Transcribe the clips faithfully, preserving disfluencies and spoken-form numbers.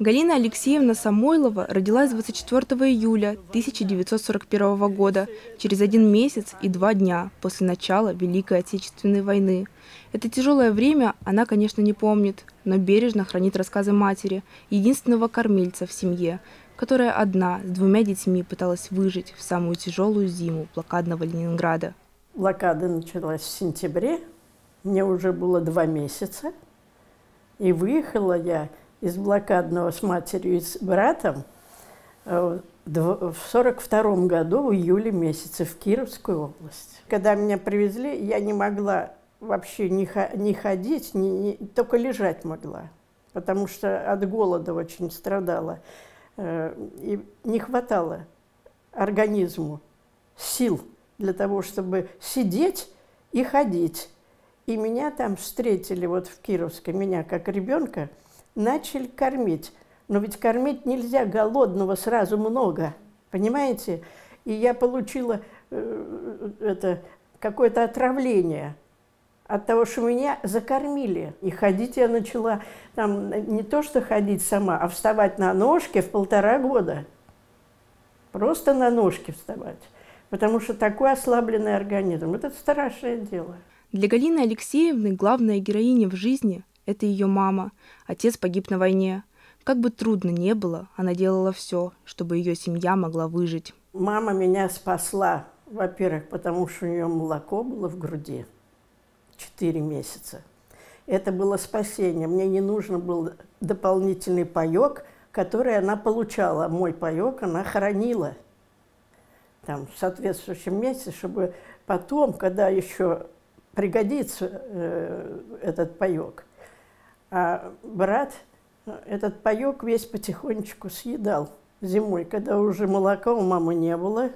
Галина Алексеевна Самойлова родилась двадцать четвёртого июля тысяча девятьсот сорок первого года, через один месяц и два дня после начала Великой Отечественной войны. Это тяжелое время она, конечно, не помнит, но бережно хранит рассказы матери, единственного кормильца в семье, которая одна с двумя детьми пыталась выжить в самую тяжелую зиму блокадного Ленинграда. Блокада началась в сентябре, мне уже было два месяца, и выехала я из блокадного с матерью и с братом в сорок втором году, в июле месяце, в Кировскую область. Когда меня привезли, я не могла вообще ни, ни ходить, ни, ни, только лежать могла, потому что от голода очень страдала. И не хватало организму сил для того, чтобы сидеть и ходить. И меня там встретили, вот в Кировской, меня как ребенка, начали кормить. Но ведь кормить нельзя голодного сразу много, понимаете? И я получила э, это какое-то отравление от того, что меня закормили. И ходить я начала, там, не то что ходить сама, а вставать на ножки в полтора года. Просто на ножки вставать. Потому что такой ослабленный организм. Это страшное дело. Для Галины Алексеевны главная героиня в жизни – это ее мама. Отец погиб на войне. Как бы трудно ни было, она делала все, чтобы ее семья могла выжить. Мама меня спасла, во-первых, потому что у нее молоко было в груди четыре месяца. Это было спасение. Мне не нужно был дополнительный паёк, который она получала. Мой паёк она хранила там, в соответствующем месте, чтобы потом, когда еще пригодится э, этот паёк. А брат этот паёк весь потихонечку съедал зимой, когда уже молока у мамы не было.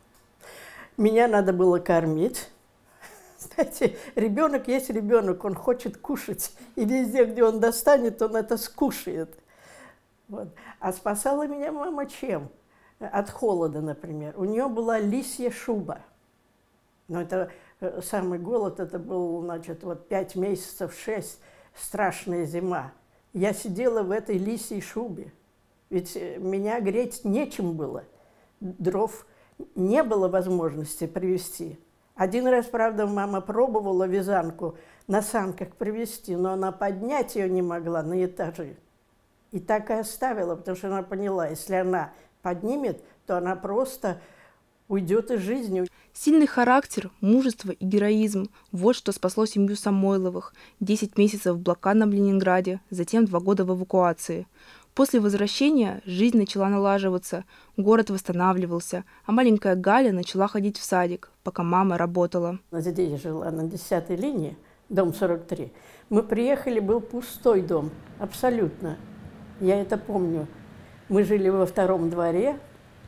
Меня надо было кормить. Знаете, ребенок есть ребенок, он хочет кушать. И везде, где он достанет, он это скушает. Вот. А спасала меня мама чем? От холода, например. У нее была лисья шуба. Но это самый голод, это был, значит, вот пять месяцев, шесть, страшная зима. Я сидела в этой лисьей шубе. Ведь меня греть нечем было. Дров не было возможности привезти. Один раз, правда, мама пробовала вязанку на санках привезти, но она поднять ее не могла на этажи. И так и оставила, потому что она поняла, если она поднимет, то она просто уйдет из жизни. Сильный характер, мужество и героизм – вот что спасло семью Самойловых. Десять месяцев в блокадном Ленинграде, затем два года в эвакуации. После возвращения жизнь начала налаживаться, город восстанавливался, а маленькая Галя начала ходить в садик, пока мама работала. Здесь жила на десятой линии, дом сорок три. Мы приехали, был пустой дом, абсолютно. Я это помню. Мы жили во втором дворе,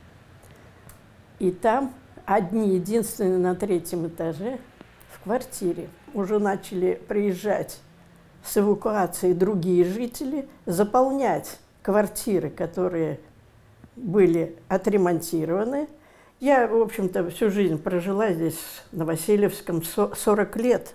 и там одни, единственные на третьем этаже, в квартире. Уже начали приезжать с эвакуацией другие жители, заполнять квартиры, которые были отремонтированы. Я, в общем-то, всю жизнь прожила здесь, на Васильевском, сорок лет.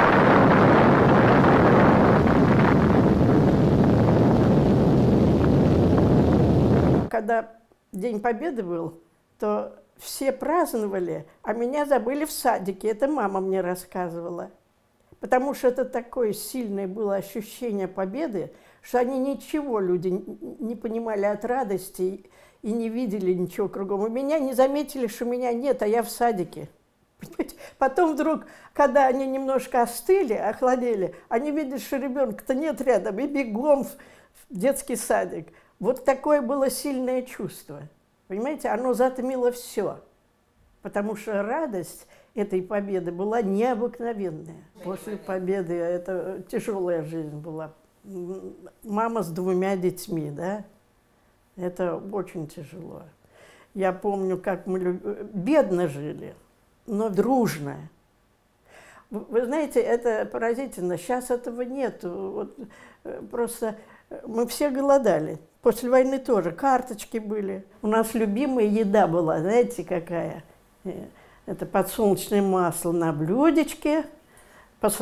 Когда День Победы был, то все праздновали, а меня забыли в садике. Это мама мне рассказывала. Потому что это такое сильное было ощущение победы, что они ничего, люди, не понимали от радости и не видели ничего кругом. И меня не заметили, что меня нет, а я в садике. Потом вдруг, когда они немножко остыли, охладели, они видят, что ребенка-то нет рядом, и бегом в детский садик. Вот такое было сильное чувство. Понимаете, оно затмило все. Потому что радость этой победы была необыкновенная. После победы это тяжелая жизнь была. Мама с двумя детьми, да? Это очень тяжело. Я помню, как мы бедно жили, но дружно. Вы знаете, это поразительно. Сейчас этого нет. Вот, просто мы все голодали. После войны тоже карточки были. У нас любимая еда была, знаете, какая? Это подсолнечное масло на блюдечке,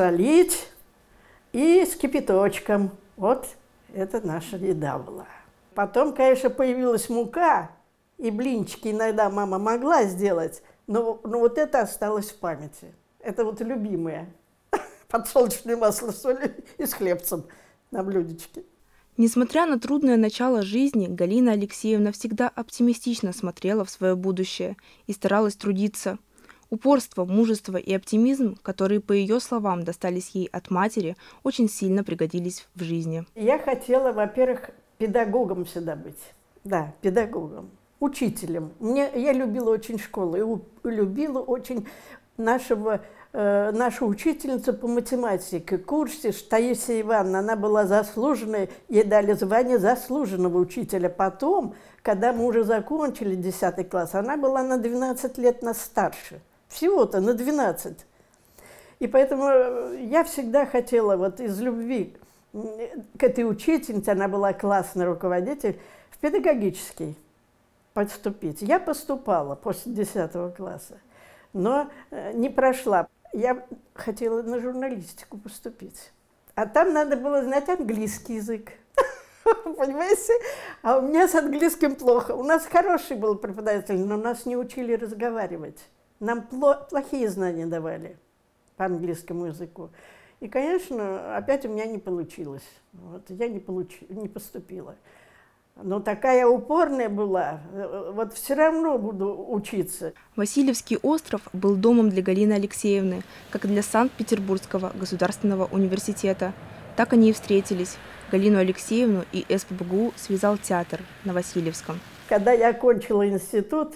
посолить и с кипяточком. Вот это наша еда была. Потом, конечно, появилась мука, и блинчики иногда мама могла сделать, но, но вот это осталось в памяти. Это вот любимое. Подсолнечное масло, соль и с хлебцем на блюдечке. Несмотря на трудное начало жизни, Галина Алексеевна всегда оптимистично смотрела в свое будущее и старалась трудиться. Упорство, мужество и оптимизм, которые, по ее словам, достались ей от матери, очень сильно пригодились в жизни. Я хотела, во-первых, педагогом всегда быть. Да, педагогом, учителем. Мне, я любила очень школу, и у, любила очень нашего, э, нашу учительницу по математике, Курсиш Таисия Ивановна. Она была заслуженной, ей дали звание заслуженного учителя. Потом, когда мы уже закончили десятый класс, она была на двенадцать лет нас старше. Всего-то на двенадцать. И поэтому я всегда хотела вот из любви к этой учительнице, она была классный руководитель, в педагогический поступить. Я поступала после десятого класса, но не прошла. Я хотела на журналистику поступить. А там надо было знать английский язык. Понимаете? А у меня с английским плохо. У нас хороший был преподаватель, но нас не учили разговаривать. Нам плохие знания давали по английскому языку. И, конечно, опять у меня не получилось. Вот, я не, получи, не поступила. Но такая упорная была, вот все равно буду учиться. Васильевский остров был домом для Галины Алексеевны, как для Санкт-Петербургского государственного университета. Так они и встретились. Галину Алексеевну и эс пэ бэ гэ у связал театр на Васильевском. Когда я окончила институт,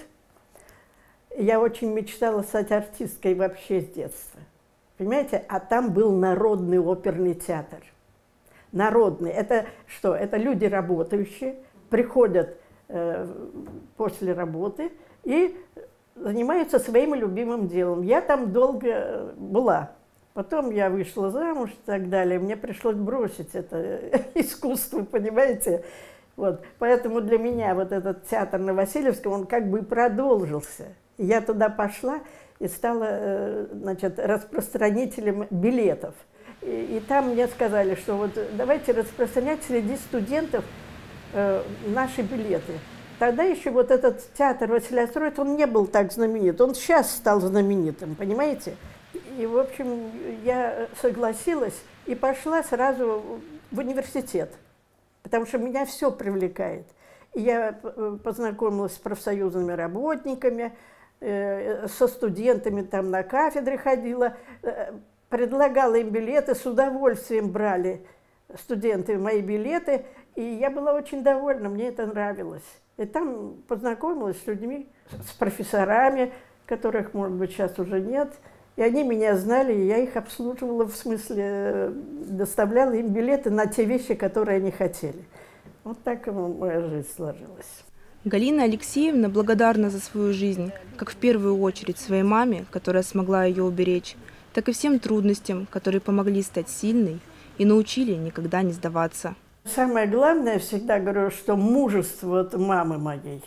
я очень мечтала стать артисткой вообще с детства. Понимаете? А там был народный оперный театр. Народный. Это что? Это люди работающие, приходят э, после работы и занимаются своим любимым делом. Я там долго была. Потом я вышла замуж и так далее. Мне пришлось бросить это искусство, понимаете? Вот. Поэтому для меня вот этот театр на Васильевском, он как бы и продолжился. Я туда пошла и стала, значит, распространителем билетов. И, и там мне сказали, что вот давайте распространять среди студентов э, наши билеты. Тогда еще вот этот театр Василия Строит, он не был так знаменит. Он сейчас стал знаменитым, понимаете? И, в общем, я согласилась и пошла сразу в университет, потому что меня все привлекает. И я познакомилась с профсоюзными работниками, со студентами, там на кафедре ходила, предлагала им билеты, с удовольствием брали студенты мои билеты, и я была очень довольна, мне это нравилось. И там познакомилась с людьми, с профессорами, которых, может быть, сейчас уже нет, и они меня знали, и я их обслуживала, в смысле, доставляла им билеты на те вещи, которые они хотели. Вот так моя жизнь сложилась. Галина Алексеевна благодарна за свою жизнь, как в первую очередь своей маме, которая смогла ее уберечь, так и всем трудностям, которые помогли стать сильной и научили никогда не сдаваться. Самое главное, я всегда говорю, что мужество от мамы моей,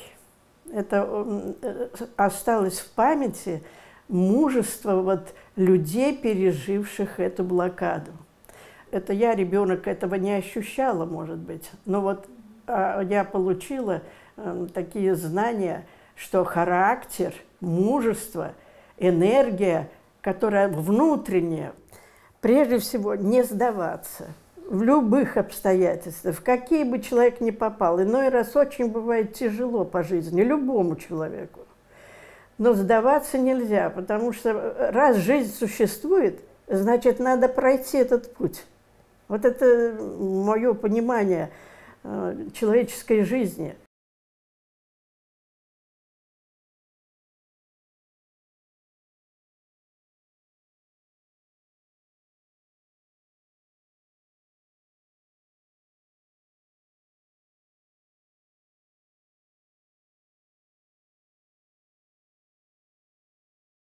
это осталось в памяти, мужество вот людей, переживших эту блокаду. Это я, ребенок, этого не ощущала, может быть, но вот я получила такие знания, что характер, мужество, энергия, которая внутренняя, прежде всего не сдаваться в любых обстоятельствах, в какие бы человек ни попал. Иной раз очень бывает тяжело по жизни, любому человеку. Но сдаваться нельзя, потому что раз жизнь существует, значит, надо пройти этот путь. Вот это мое понимание человеческой жизни.